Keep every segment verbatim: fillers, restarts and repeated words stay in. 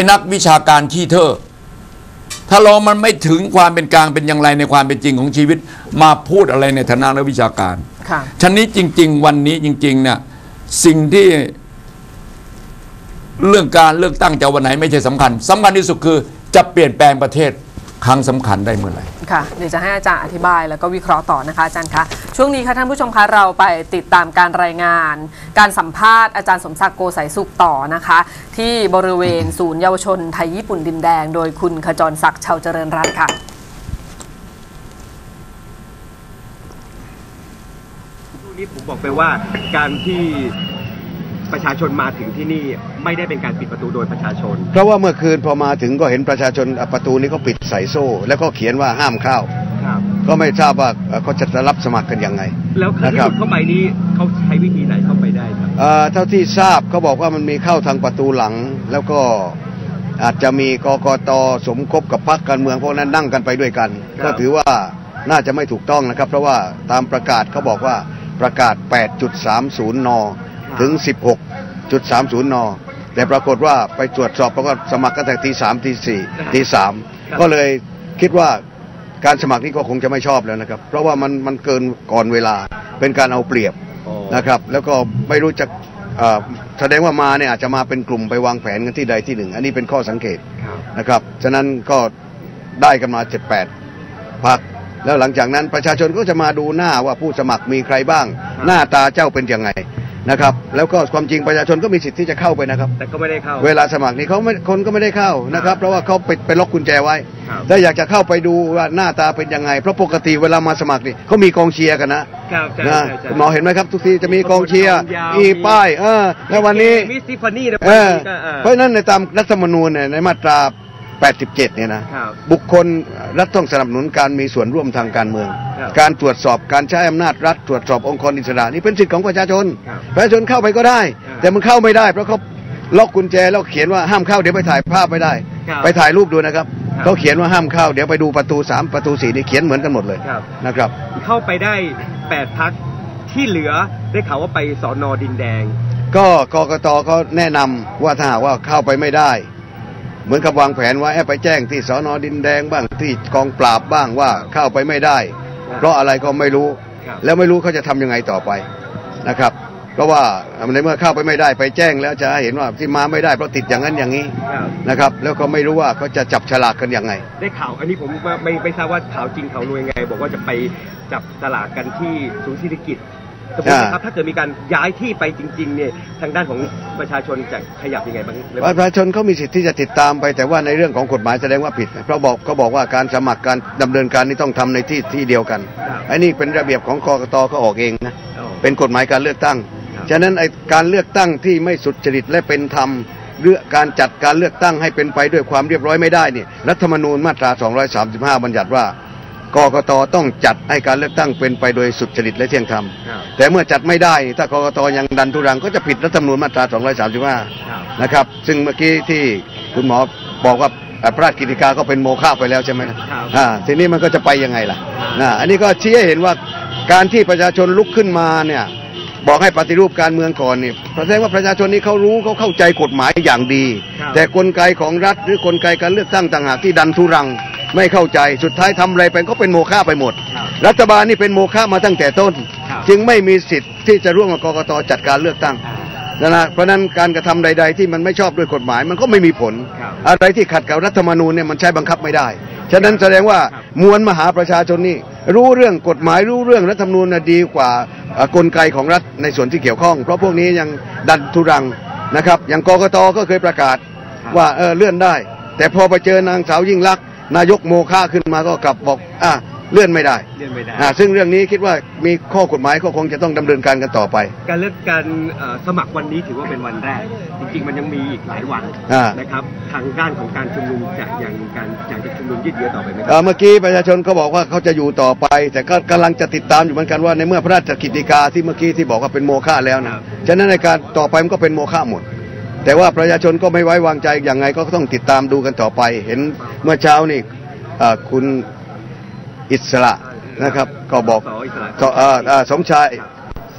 นักวิชาการขี้เถอะถ้าเรามันไม่ถึงความเป็นกลางเป็นอย่างไรในความเป็นจริงของชีวิตมาพูดอะไรในฐานะนักวิชาการฉะนี้จริงๆวันนี้จริงๆเนี่ยสิ่งที่เรื่องการเลือกตั้งจะวันไหนไม่ใช่สำคัญสำคัญที่สุดคือจะเปลี่ยนแปลงประเทศครั้งสำคัญได้เมื่อไหร่ค่ะเดี๋ยวจะให้อาจารย์อธิบายแล้วก็วิเคราะห์ต่อนะคะอาจารย์คะช่วงนี้ค่ะท่านผู้ชมคะเราไปติดตามการรายงานการสัมภาษณ์อาจารย์สมศักดิ์โกสายสุขต่อนะคะที่บริเวณศูนย์เยาวชนไทยญี่ปุ่นดินแดงโดยคุณขจรศักดิ์ชาวเจริญรัตน์ค่ะช่วงนี้ผมบอกไปว่าการที่ประชาชนมาถึงที่นี่ไม่ได้เป็นการปิดประตูโดยประชาชนเพราะว่าเมื่อคืนพอมาถึงก็เห็นประชาชนประตูนี้ก็ปิดใส่โซ่แล้วก็เขียนว่าห้ามเข้าก็ไม่ทราบว่าเขาจะรับสมัครกันยังไงแล้วที่หลุดเข้าไปนี้เขาใช้วิธีไหนเข้าไปได้ครับเท่าที่ทราบเขาบอกว่ามันมีเข้าทางประตูหลังแล้วก็อาจจะมีกกต.สมคบกับพรรคการเมืองพวกนั้นนั่งกันไปด้วยกันก็ถือว่าน่าจะไม่ถูกต้องนะครับเพราะว่าตามประกาศเขาบอกว่าประกาศ แปดจุดสามศูนย์ น.ถึง สิบหกจุดสามศูนย์ น.แต่ปรากฏว่าไปตรวจสอบแล้วก็สมัครกันแต่ตีสามตีสี่ตีสามก็เลยคิดว่าการสมัครนี้ก็คงจะไม่ชอบแล้วนะครับเพราะว่ามันมันเกินก่อนเวลาเป็นการเอาเปรียบนะครับแล้วก็ไม่รู้จะแสดงว่ามาเนี่ยอาจจะมาเป็นกลุ่มไปวางแผนกันที่ใดที่หนึ่งอันนี้เป็นข้อสังเกตนะครับฉะนั้นก็ได้กันมา เจ็ดแปด พรรคแล้วหลังจากนั้นประชาชนก็จะมาดูหน้าว่าผู้สมัครมีใครบ้างหน้าตาเจ้าเป็นยังไงนะครับแล้วก็ความจริงประชาชนก็มีสิทธิ์ที่จะเข้าไปนะครับแต่ก็ไม่ได้เข้าเวลาสมัครนี่เขาไม่คนก็ไม่ได้เข้านะครับเพราะว่าเขาไปไปล็อกกุญแจไว้ถ้าอยากจะเข้าไปดูว่าหน้าตาเป็นยังไงเพราะปกติเวลามาสมัครนี่เขามีกองเชียร์กันนะนะหมอเห็นไหมครับทุกทีจะมีกองเชียร์อีป้ายเออแล้ววันนี้มิสซิฟานี่เออเพราะฉะนั้นในตามรัฐธรรมนูญเนี่ยในมาตราแปดสิบเจ็ดเนี่ยนะบุคคลรัฐต้องสนับสนุนการมีส่วนร่วมทางการเมืองการตรวจสอบการใช้อำนาจรัฐตรวจสอบองค์กรอิสระนี่เป็นสิทธิของประชาชนประชาชนเข้าไปก็ได้แต่มันเข้าไม่ได้เพราะเขาล็อกกุญแจแล้วเขียนว่าห้ามเข้าเดี๋ยวไปถ่ายภาพไม่ได้ไปถ่ายรูปดูนะครับเขาเขียนว่าห้ามเข้าเดี๋ยวไปดูประตูสามประตูสี่นี่เขียนเหมือนกันหมดเลยนะครับเข้าไปได้แปดพรรคที่เหลือได้ข่าวว่าไปสน.ดินแดงก็กกต.เขาแนะนำว่าถ้าว่าเข้าไปไม่ได้เหมือนกับวางแผนไว้ให้ไปแจ้งที่สน.ดินแดงบ้างที่กองปราบบ้างว่าเข้าไปไม่ได้เพราะอะไรก็ไม่รู้แล้วไม่รู้เขาจะทำยังไงต่อไปนะครับเพราะว่าในเมื่อเข้าไปไม่ได้ไปแจ้งแล้วจะเห็นว่าที่มาไม่ได้เพราะติดอย่างนั้นอย่างนี้นะครับแล้วก็ไม่รู้ว่าเขาจะจับฉลากกันยังไงได้ข่าวอันนี้ผมไม่ไม่ทราบว่าข่าวจริงข่าวลวงยังไงบอกว่าจะไปจับฉลากกันที่ศูนย์เศรษฐกิจสมมตินะครับถ้าเกิดมีการย้ายที่ไปจริงๆเนี่ยทางด้านของประชาชนจะขยับยังไงบ้างประชาชนเขามีสิทธิ์ที่จะติดตามไปแต่ว่าในเรื่องของกฎหมายแสดงว่าผิดเพราะบอกเขาบอกว่าการสมัครการดำเนินการนี่ต้องทำในที่ที่เดียวกันไอ้นี่เป็นระเบียบของกกตเขาออกเองนะเป็นกฎหมายการเลือกตั้งฉะนั้นไอ้การเลือกตั้งที่ไม่สุจริตและเป็นธรรมเรื่องการจัดการเลือกตั้งให้เป็นไปด้วยความเรียบร้อยไม่ได้เนี่ยรัฐธรรมนูญมาตราสองร้อยสามสิบห้าบัญญัติว่ากกต.ต้องจัดให้การเลือกตั้งเป็นไปโดยสุจริตและเที่ยงธรรมแต่เมื่อจัดไม่ได้ถ้ากกต.ยังดันทุรังก็จะผิดรัฐธรรมนูญมาตราสองร้อยสามสิบห้านะครับซึ่งเมื่อกี้ที่คุณหมอบอกว่าพระราชกฤษฎีกาก็เป็นโมฆะไปแล้วใช่ไหมอ่าทีนี้มันก็จะไปยังไงล่ะนะอันนี้ก็ชี้ให้เห็นว่าการที่ประชาชนลุกขึ้นมาเนี่ยบอกให้ปฏิรูปการเมืองก่อนนี่แสดงว่าประชาชนนี้เขารู้เขาเข้าใจกฎหมายอย่างดีแต่กลไกของรัฐหรือกลไกการเลือกตั้งต่างหากที่ดันทุรังไม่เข้าใจสุดท้ายทำอะไรไปก็เป็นโมฆะไปหมดรัฐบาลนี่เป็นโมฆะมาตั้งแต่ต้นจึงไม่มีสิทธิ์ที่จะร่วมกับกกต.จัดการเลือกตั้งนะเพราะนั้นการกระทำใดๆที่มันไม่ชอบด้วยกฎหมายมันก็ไม่มีผลอะไรที่ขัดกับรัฐธรรมนูญเนี่ยมันใช้บังคับไม่ได้ฉะนั้นแสดงว่ามวลมหาประชาชนนี่รู้เรื่องกฎหมายรู้เรื่องรัฐธรรมนูญดีกว่ากลไกของรัฐในส่วนที่เกี่ยวข้องเพราะพวกนี้ยังดันทุรังนะครับอย่างกกต.ก็เคยประกาศว่าเออเลื่อนได้แต่พอไปเจอนางสาวยิ่งลักษณ์นายกโมฆะขึ้นมาก็กลับบอกอ่ะเลื่อนไม่ได้เลื่อนไม่ได้อ่าซึ่งเรื่องนี้คิดว่ามีข้อกฎหมายก็คงจะต้องดำเนินการกันต่อไปการเลือกการสมัครวันนี้ถือว่าเป็นวันแรกจริงๆมันยังมีอีกหลายวันนะครับทางด้านของการชุมนุมจะยังการอยากจะชุมนุมยืดเยื้อต่อไปไหมครับเมื่อกี้ประชาชนก็บอกว่าเขาจะอยู่ต่อไปแต่ก็กำลังจะติดตามอยู่เหมือนกันว่าในเมื่อพระราชกฤษฎีกาที่เมื่อกี้ที่บอกว่าเป็นโมฆะแล้วนะฉะนั้นในการต่อไปมันก็เป็นโมฆะหมดแต่ว่าประชาชนก็ไม่ไว้วางใจอย่างไงก็ต้องติดตามดูกันต่อไปเห็นเมื่อเช้านี่คุณอิสระนะครับก็บอกสมชาย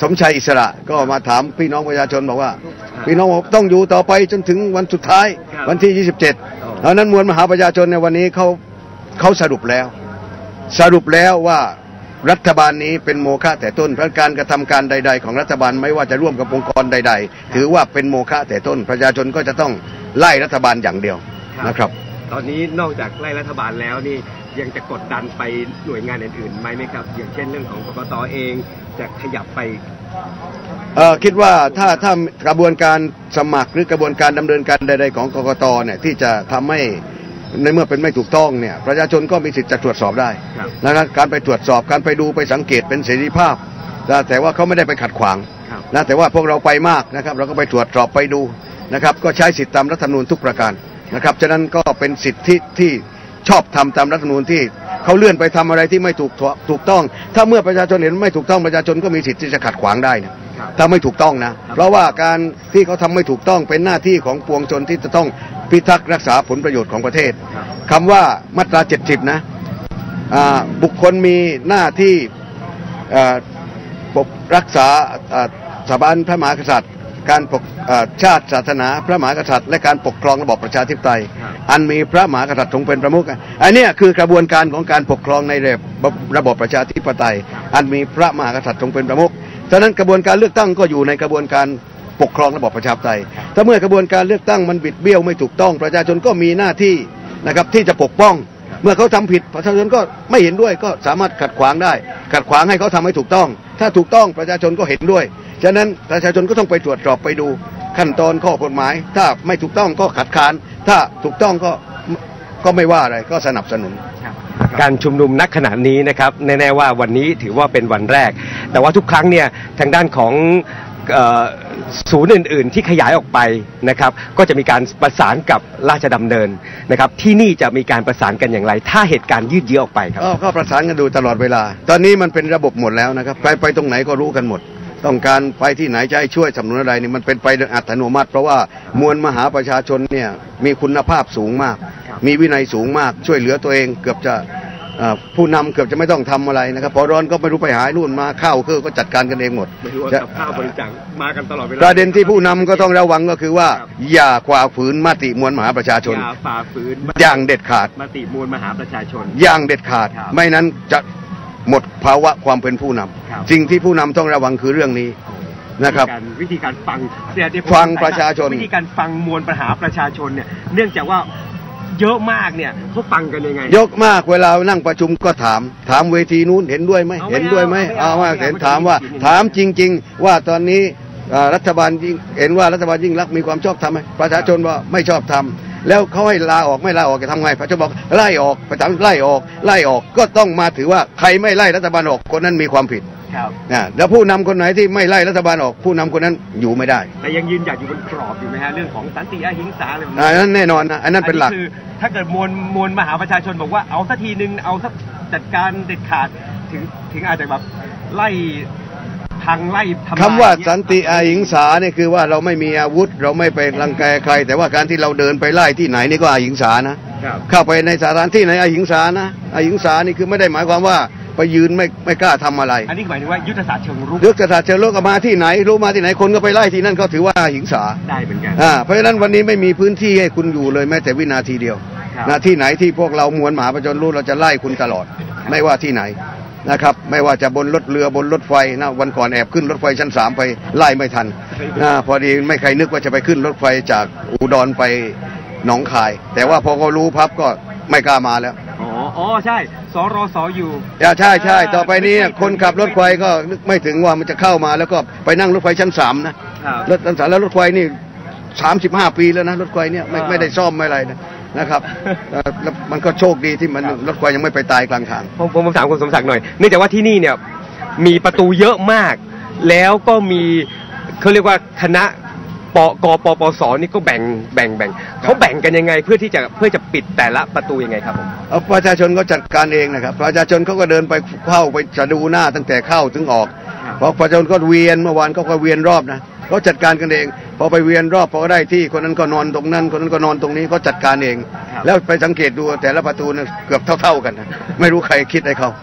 สมชัยอิสระก็มาถามพี่น้องประชาชนบอกว่าพี่น้องบอกต้องอยู่ต่อไปจนถึงวันสุดท้ายวันที่ยี่สิบเจ็ดเพราะนั้นมวลมหาประชาชนในวันนี้เขาเขาสรุปแล้วสรุปแล้วว่ารัฐบาลนี้เป็นโมฆะแต่ต้นเพราะการกระทำการใดๆของรัฐบาลไม่ว่าจะร่วมกับองค์กรใดๆถือว่าเป็นโมฆะแต่ต้นประชาชนก็จะต้องไล่รัฐบาลอย่างเดียวนะครับตอนนี้นอกจากไล่รัฐบาลแล้วนี่ยังจะกดดันไปหน่วยงานอื่นๆไหมไหมครับอย่างเช่นเรื่องของกกต.เองจะขยับไปเออคิดว่าถ้าถ้ากระบวนการสมัครหรือกระบวนการดำเนินการใดๆของกกต.เนี่ยที่จะทำให้ในเมื่อเป็นไม่ถูกต้องเนี่ยประชาชนก็มีสิทธิ์จะตรวจสอบได้นะครับการไปตรวจสอบการไปดูไปสังเกตเป็นเสรีภาพแต่ว่าเขาไม่ได้ไปขัดขวางนะแต่ว่าพวกเราไปมากนะครับเราก็ไปตรวจสอบไปดูนะครับก็ใช้สิทธิตามรัฐธรรมนูญทุกประการนะครับฉะนั้นก็เป็นสิทธิที่ชอบทำตามรัฐธรรมนูญที่เขาเลื่อนไปทำอะไรที่ไม่ถูกถูกต้องถ้าเมื่อประชาชนเห็นไม่ถูกต้องประชาชนก็มีสิทธิ์ที่จะขัดขวางได้นะถ้าไม่ถูกต้องนะเพราะว่าการที่เขาทำไม่ถูกต้องเป็นหน้าที่ของปวงชนที่จะต้องพิทักษ์รักษาผลประโยชน์ของประเทศคำว่ามาตราเจ็ดสิบนะบุคคลมีหน้าที่ปกรักษาสถาบันพระมหากษัตริย์การปกชาติศาสนาพระมหากษัตริย์และการปกครองระบอบประชาธิปไตยอันมีพระมหากษัตริย์ทรงเป็นประมุขอันนี้คือกระบวนการของการปกครองในระบอบประชาธิปไตยอันมีพระมหากษัตริย์ทรงเป็นประมุขฉะนั้นกระบวนการเลือกตั้งก็อยู่ในกระบวนการปกครองระบอบประชาธิปไตยถ้าเมื่อกระบวนการเลือกตั้งมันบิดเบี้ยวไม่ถูกต้องประชาชนก็มีหน้าที่นะครับที่จะปกป้องเมื่อเขาทำผิดประชาชนก็ไม่เห็นด้วยก็สามารถขัดขวางได้ขัดขวางให้เขาทำให้ถูกต้องถ้าถูกต้องประชาชนก็เห็นด้วยฉะนั้นประชาชนก็ต้องไปตรวจสอบไปดูขั้นตอนข้อกฎหมายถ้าไม่ถูกต้องก็ขัดขานถ้าถูกต้องก็ก็ไม่ว่าอะไรก็สนับสนุนการชุมนุมณขณะนี้นะครับแน่ๆว่าวันนี้ถือว่าเป็นวันแรกแต่ว่าทุกครั้งเนี่ยทางด้านของศูนย์อื่นๆที่ขยายออกไปนะครับก็จะมีการประสานกับราชดำเนินนะครับที่นี่จะมีการประสานกันอย่างไรถ้าเหตุการณ์ยืดเยื้อออกไปครับก็ประสานกันดูตลอดเวลาตอนนี้มันเป็นระบบหมดแล้วนะครับใครไปตรงไหนก็รู้กันหมดต้องการไปที่ไหนจะให้ช่วยสนับสนุนอะไรนี่มันเป็นไปโดยอัตโนมัติเพราะว่ามวลมหาประชาชนเนี่ยมีคุณภาพสูงมากมีวินัยสูงมากช่วยเหลือตัวเองเกือบจะผู้นำเกือบจะไม่ต้องทำอะไรนะครับพอร้อนก็ไม่รู้ไปหานู่นมาข้าวคือก็จัดการกันเองหมดไม่รู้ว่ากับข้าวบริจาคมากันตลอดเวลาประเด็นที่ผู้นำก็ต้องระวังก็คือว่าอย่าฝ่าฝืนมติมวลมหาประชาชนอย่าฝ่าฝืนอย่างเด็ดขาดมติมวลมหาประชาชนอย่างเด็ดขาดไม่นั้นจะหมดภาวะความเป็นผู้นำสิ่งที่ผู้นำต้องระวังคือเรื่องนี้นะครับวิธีการฟังฟังประชาชนวิธีการฟังมวลมหาประชาชนเนี่ยเนื่องจากว่าเยอะมากเนี่ยเขาฟังกันยังไงเยอะมากเวลานั่งประชุมก็ถามถามเวทีนู้นเห็นด้วยไหมเห็นด้วยไหมเอาว่าเห็นถามว่าถามจริงๆว่าตอนนี้รัฐบาลยิ่งเห็นว่ารัฐบาลยิ่งรักมีความชอบธรรมไหมประชาชนว่าไม่ชอบธรรมแล้วเขาให้ลาออกไม่ลาออกจะทำไงพระเจ้าบอกไล่ออกประชาชนไล่ออกไล่ออกก็ต้องมาถือว่าใครไม่ไล่รัฐบาลออกคนนั้นมีความผิดนะแล้วผู้นำคนไหนที่ไม่ไล่รัฐบาลออกผู้นำคนนั้นอยู่ไม่ได้แต่ยังยืนหยัดอยู่บนกรอบอยู่ไหมฮะเรื่องของสันติอหิงสาอะไรแบบนี้อันนั้นแน่นอนนะอันนั้นเป็นหลักคือถ้าเกิดมวลมวลมหาประชาชนบอกว่าเอาสักทีนึงเอาสักจัดการเด็ดขาดถึงถึงอาจจะแบบไล่ทางไล่ทำลายคำว่าสันติอหิงสาเนี่ยคือว่าเราไม่มีอาวุธเราไม่ไปรังแกใครแต่ว่าการที่เราเดินไปไล่ที่ไหนนี่ก็อหิงสานะเข้าไปในสถานที่ไหนอหิงสานะอหิงสานี่คือไม่ได้หมายความว่าไปยืนไม่ไม่กล้าทำอะไรอันนี้หมายถึงว่ายุทธศาสตร์เชิงรุกยุทธศาสตร์เชิงรุกมาที่ไหนรู้มาที่ไหนคนก็ไปไล่ที่นั่นก็ถือว่าหิงสาได้เหมือนกันอ่าเพราะฉะนั้นวันนี้ไม่มีพื้นที่ให้คุณอยู่เลยแม้แต่วินาทีเดียวนะที่ไหนที่พวกเรามวลมหาประชาชนรู้เราจะไล่คุณตลอดไม่ว่าที่ไหนนะครับไม่ว่าจะบนรถเรือบนรถไฟนะวันก่อนแอบขึ้นรถไฟชั้นสามไปไล่ไม่ทันนะพอดีไม่ใครนึกว่าจะไปขึ้นรถไฟจากอุดรไปหนองคายแต่ว่าพอเขารู้พับก็ไม่กล้ามาแล้วอ๋ออ๋อใช่สรสอยู่ใช่ใช่ต่อไปนี้คนขับรถไฟก็นึกไม่ถึงว่ามันจะเข้ามาแล้วก็ไปนั่งรถไฟชั้นสามนะรถชั้นสามแล้วรถไฟนี่สามสิบห้าปีแล้วนะรถไฟเนี่ยไม่ไม่ได้ซ่อมไม่อะไรนะนะครับแล้วมันก็โชคดีที่มันรถไฟยังไม่ไปตายกลางทางผมผมถามคุณสมศักดิ์หน่อยเนื่องจากว่าที่นี่เนี่ยมีประตูเยอะมากแล้วก็มีเขาเรียกว่าคณะปกปปสนี่ก็แบ่งแบ่งแบ่งเขาแบ่งกันยังไงเพื่อที่จะเพื่อจะปิดแต่ละประตูยังไงครับผมเอาประชาชนก็จัดการเองนะครับประชาชนเขาก็เดินไปเข้าไปจะดูหน้าตั้งแต่เข้าถึงออกเพราะประชาชนก็เวียนเมื่อวานก็ก็เวียนรอบนะเขาจัดการกันเองพอไปเวียนรอบพอได้ที่คนนั้นก็นอนตรงนั้นคนนั้นก็นอนตรงนี้เขาจัดการเองแล้วไปสังเกตดูแต่ละประตูเนี่ยเกือบเท่าๆกันนะไม่รู้ใครคิดให้เขา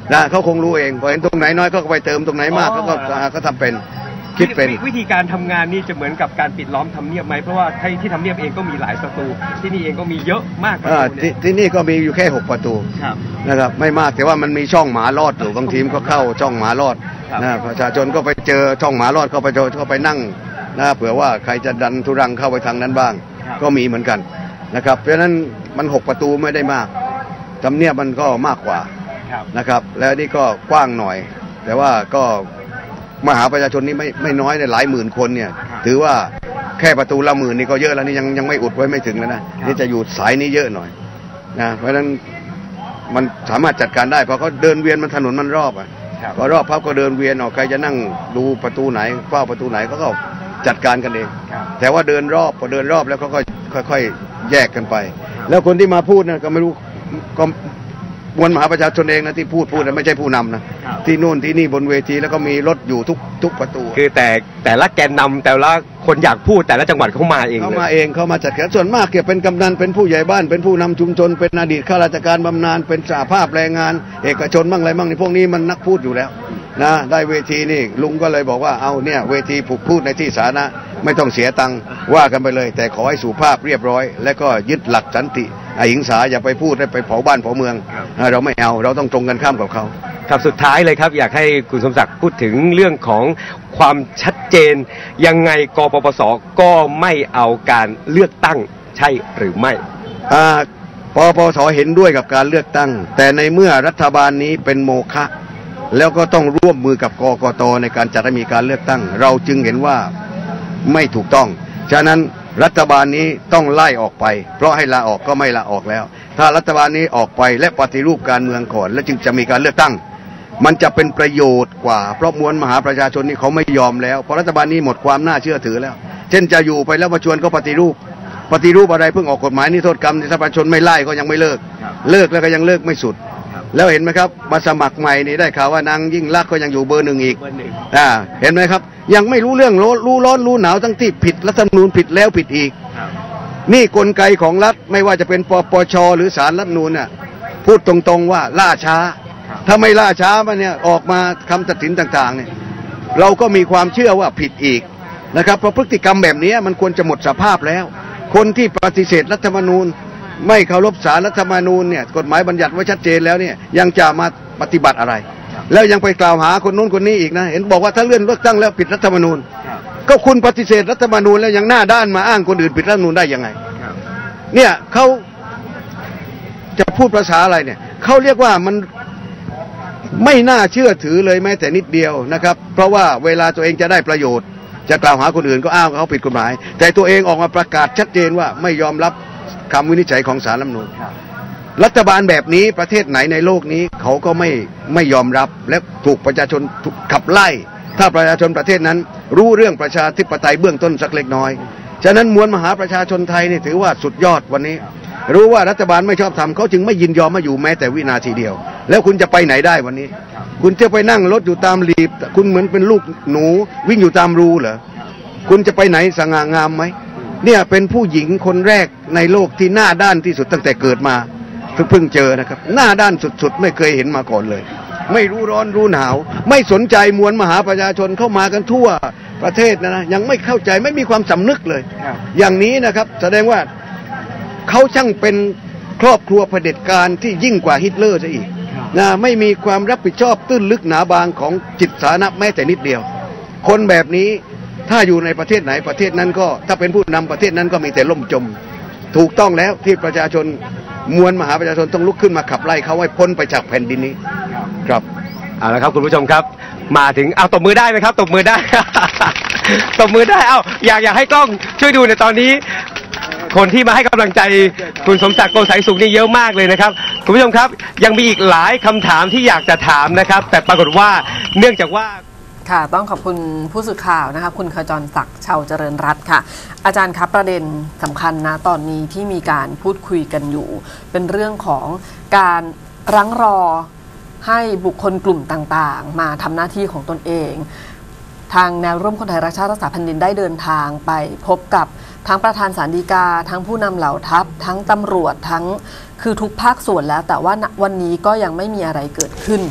นะเขาคงรู้เองพอเห็นตรงไหนน้อยก็ไปเติมตรงไหนมากเขาก็ก็ทำเป็นคิดเป็นวิธีการทำงานนี่จะเหมือนกับการปิดล้อมทำเนียบไหมเพราะว่าที่ทำเนียบเองก็มีหลายประตูที่นี่เองก็มีเยอะมากประตูเนี่ยที่นี่ก็มีอยู่แค่หกประตูนะครับไม่มากแต่ว่ามันมีช่องหมาลอดอยู่บางทีมก็เข้าช่องหมาลอดนะประชาชนก็ไปเจอช่องหมาลอดก็ไปก็ไปนั่งนะเผื่อว่าใครจะดันทุรังเข้าไปทางนั้นบ้างก็มีเหมือนกันนะครับเพราะฉะนั้นมันหกประตูไม่ได้มากทำเนียบมันก็มากกว่านะครับแล้วนี่ก็กว้างหน่อยแต่ว่าก็มหาประชาชนนี่ไม่ไม่น้อยในหลายหมื่นคนเนี่ยถือว่าแค่ประตูละหมื่นนี่ก็เยอะแล้วนี่ยังยังไม่อุดไว้ไม่ถึงแล้วนะนี่จะอยู่สายนี้เยอะหน่อยนะเพราะฉะนั้นมันสามารถจัดการได้เพราะเขาเดินเวียนมันถนนมันรอบอ่ะพอรอบพับก็เดินเวียนออกใครจะนั่งดูประตูไหนเฝ้าประตูไหนเขาก็จัดการกันเองแต่ว่าเดินรอบพอเดินรอบแล้วเขาก็ค่อยๆแยกกันไปแล้วคนที่มาพูดนะก็ไม่รู้ก็มวลมหาประชาชนเองนะที่พูดพูดนะไม่ใช่ผู้นำนะที่นู่นที่นี่บนเวทีแล้วก็มีรถอยู่ทุกทุกประตูคือแต่แต่ละแกนนำแต่ละคนอยากพูดแต่ละจังหวัดเขามาเองเขามาเองเขามาจัดการส่วนมากเกี่ยวเป็นกำนันเป็นผู้ใหญ่บ้านเป็นผู้นำชุมชนเป็นอดีตข้าราชการบำนาญเป็นสหภาพแรงงานเอกชนบ้างอะไรบ้างในพวกนี้มันนักพูดอยู่แล้วนะได้เวทีนี่ลุงก็เลยบอกว่าเอาเนี่ยเวทีผูกพูดในที่สาธารณะไม่ต้องเสียตังค์ว่ากันไปเลยแต่ขอให้สุภาพเรียบร้อยและก็ยึดหลักสันติอหิงสาอย่าไปพูดให้ไปเผาบ้านเผาเมืองเราไม่เอาเราต้องตรงกันข้ามกับเขาครับสุดท้ายเลยครับอยากให้คุณสมศักดิ์พูดถึงเรื่องของความชัดเจนยังไงกปปสก็ไม่เอาการเลือกตั้งใช่หรือไม่อ่าปปสเห็นด้วยกับการเลือกตั้งแต่ในเมื่อรัฐบาลนี้เป็นโมฆะแล้วก็ต้องร่วมมือกับกกตในการจัดให้มีการเลือกตั้งเราจึงเห็นว่าไม่ถูกต้องฉะนั้นรัฐบาลนี้ต้องไล่ออกไปเพราะให้ลาออกก็ไม่ลาออกแล้วถ้ารัฐบาลนี้ออกไปและปฏิรูปการเมืองก่อนแล้วจึงจะมีการเลือกตั้งมันจะเป็นประโยชน์กว่าเพราะมวลมหาประชาชนนี่เขาไม่ยอมแล้วเพราะรัฐบาลนี้หมดความน่าเชื่อถือแล้วเช่นจะอยู่ไปแล้วมาชวนก็ปฏิรูปปฏิรูปอะไรเพิ่งออกกฎหมายนิโทษกรรมที่ประชาชนไม่ไล่ก็ยังไม่เลิกเลิกแล้วก็ยังเลิกไม่สุดแล้วเห็นไหมครับมาสมัครใหม่นี่ได้ข่าวว่านางยิ่งลักษณ์ก็ยังอยู่เบอร์หนึ่งอีกอ่าเห็นไหมครับยังไม่รู้เรื่องรู้ร้อนรู้หนาวทั้งที่ผิดรัฐธรรมนูญผิดแล้วผิดอีกนี่กลไกของรัฐไม่ว่าจะเป็นปปชหรือศาลรัฐธรรมนูญน่ะพูดตรงๆว่าล่าช้าถ้าไม่ล่าช้ามาเนี่ยออกมาคำตัดสินต่างๆเนี่ยเราก็มีความเชื่อว่าผิดอีกนะครับเพราะพฤติกรรมแบบนี้มันควรจะหมดสภาพแล้วคนที่ปฏิเสธรัฐธรรมนูญไม่เคารพศาลรัฐธรรมนูญเนี่ยกฎหมายบัญญัติไว้ชัดเจนแล้วเนี่ยยังจะมาปฏิบัติอะไรแล้วยังไปกล่าวหาคนนู้นคนนี้อีกนะเห็นบอกว่าถ้าเลื่อนเลือกตั้งแล้วผิดรัฐธรรมนูญก็คุณปฏิเสธรัฐธรรมนูญแล้วยังหน้าด้านมาอ้างคนอื่นผิดรัฐธรรมนูญได้ยังไงเนี่ยเขาจะพูดภาษาอะไรเนี่ยเขาเรียกว่ามันไม่น่าเชื่อถือเลยแม้แต่นิดเดียวนะครับเพราะว่าเวลาตัวเองจะได้ประโยชน์จะกล่าวหาคนอื่นก็อ้างเขาผิดกฎหมายแต่ตัวเองออกมาประกาศชัดเจนว่าไม่ยอมรับคำวินิจฉัยของศาลรัฐธรรมนูญรัฐบาลแบบนี้ประเทศไหนในโลกนี้เขาก็ไม่ไม่ยอมรับและถูกประชาชนขับไล่ถ้าประชาชนประเทศนั้นรู้เรื่องประชาธิปไตยเบื้องต้นสักเล็กน้อยฉะนั้นมวลมหาประชาชนไทยนี่ถือว่าสุดยอดวันนี้รู้ว่ารัฐบาลไม่ชอบทำเขาจึงไม่ยินยอมมาอยู่แม้แต่วินาทีเดียวแล้วคุณจะไปไหนได้วันนี้คุณจะไปนั่งรถอยู่ตามรีบคุณเหมือนเป็นลูกหนูวิ่งอยู่ตามรูเหรอคุณจะไปไหนสง่างามไหมเนี่ยเป็นผู้หญิงคนแรกในโลกที่หน้าด้านที่สุดตั้งแต่เกิดมาเพิ่งเจอนะครับหน้าด้านสุดๆไม่เคยเห็นมาก่อนเลยไม่รู้ร้อนรู้หนาวไม่สนใจมวลมหาประชาชนเข้ามากันทั่วประเทศนะนะยังไม่เข้าใจไม่มีความสำนึกเลยอย่างนี้นะครับแสดงว่าเขาช่างเป็นครอบครัวเผด็จการที่ยิ่งกว่าฮิตเลอร์ซะอีกนะไม่มีความรับผิดชอบตื้นลึกหนาบางของจิตสาธารณะแม้แต่นิดเดียวคนแบบนี้ถ้าอยู่ในประเทศไหนประเทศนั้นก็ถ้าเป็นผู้นำประเทศนั้นก็มีแต่ล่มจมถูกต้องแล้วที่ประชาชนมวลมหาประชาชนต้องลุกขึ้นมาขับไล่เขาให้พ้นไปจากแผ่นดินนี้ครับเอาละครับคุณผู้ชมครับมาถึงเอาตบมือได้ไหมครับตบมือได้ ตบมือได้เอาอยากอยากให้กล้องช่วยดูในตอนนี้คนที่มาให้กำลังใจคุณสมศักดิ์โกสัยสุขนี่เยอะมากเลยนะครับคุณผู้ชมครับยังมีอีกหลายคำถามที่อยากจะถามนะครับแต่ปรากฏว่าเนื่องจากว่าค่ะต้องขอบคุณผู้สื่อข่าวนะคะคุณขจรศักดิ์ชาวเจริญรัตน์ค่ะอาจารย์ครับประเด็นสำคัญนะตอนนี้ที่มีการพูดคุยกันอยู่เป็นเรื่องของการรั้งรอให้บุคคลกลุ่มต่างๆมาทำหน้าที่ของตนเองทางแนวร่วมคนไทยรักชาติรักษาแผ่นดินได้เดินทางไปพบกับทั้งประธานศาลฎีกาทั้งผู้นำเหล่าทัพทั้งตำรวจทั้งคือทุกภาคส่วนแล้วแต่ว่าวันนี้ก็ยังไม่มีอะไรเกิดขึ้น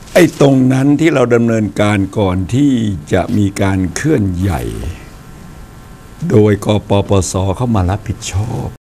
ไอ้ตรงนั้นที่เราดำเนินการก่อนที่จะมีการเคลื่อนใหญ่โดยกปปสเข้ามารับผิดชอบ